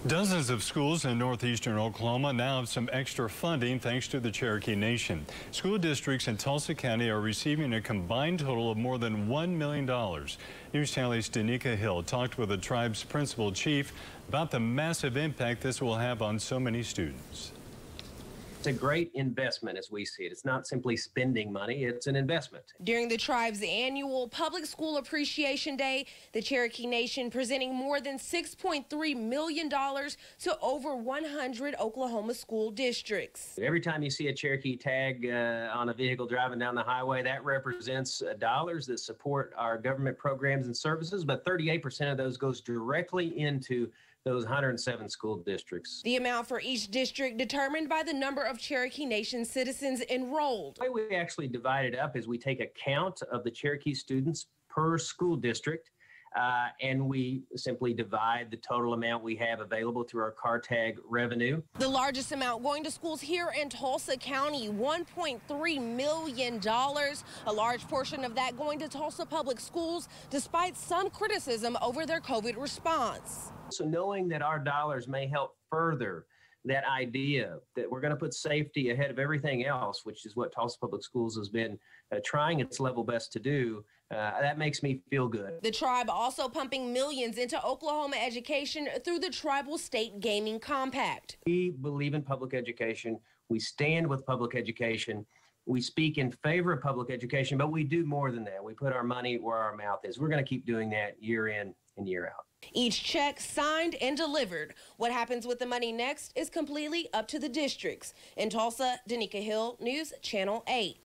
Dozens of schools in northeastern Oklahoma now have some extra funding thanks to the Cherokee Nation. School districts in Tulsa County are receiving a combined total of more than $1 million. NewsChannel's DeNeeka Hill talked with the tribe's principal chief about the massive impact this will have on so many students. It's a great investment as we see it. It's not simply spending money, it's an investment. During the tribe's annual Public School Appreciation Day, the Cherokee Nation presenting more than $6.3 million to over 100 Oklahoma school districts. Every time you see a Cherokee tag on a vehicle driving down the highway, that represents dollars that support our government programs and services, but 38% of those goes directly into those 107 school districts. The amount for each district determined by the number of Cherokee Nation citizens enrolled. The way we actually divide it up is we take a count of the Cherokee students per school district, and we simply divide the total amount we have available through our car tag revenue. The largest amount going to schools here in Tulsa County, $1.3 million. A large portion of that going to Tulsa Public Schools, despite some criticism over their COVID response. So knowing that our dollars may help further that idea that we're going to put safety ahead of everything else, which is what Tulsa Public Schools has been trying its level best to do, that makes me feel good. The tribe also pumping millions into Oklahoma education through the Tribal State Gaming Compact. We believe in public education. We stand with public education. We speak in favor of public education, but we do more than that. We put our money where our mouth is. We're going to keep doing that year in and year out. Each check signed and delivered. What happens with the money next is completely up to the districts. In Tulsa, DeNeeka Hill, News Channel 8.